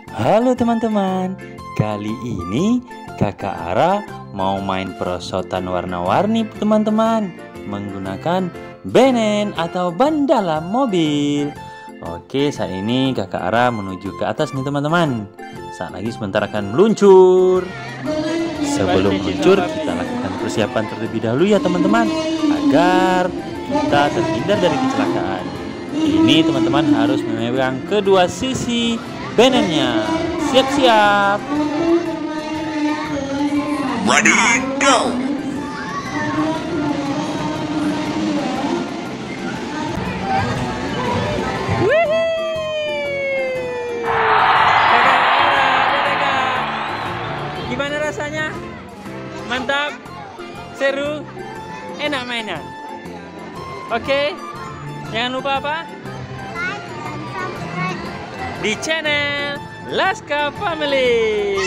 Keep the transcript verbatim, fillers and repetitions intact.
Halo teman-teman, kali ini Kakak Ara mau main perosotan warna-warni teman-teman, menggunakan benen atau ban dalam mobil. Oke, saat ini Kakak Ara menuju ke atas nih teman-teman. Saat lagi sebentar akan meluncur. Sebelum meluncur, kita lakukan persiapan terlebih dahulu ya teman-teman, agar kita terhindar dari kecelakaan. Ini teman-teman harus memegang kedua sisi benennya. Siap-siap. Ready, go! Gimana rasanya? Mantap? Seru? Enak mainnya? Oke? Jangan lupa apa? Like dan subscribe. Di channel Laska Family.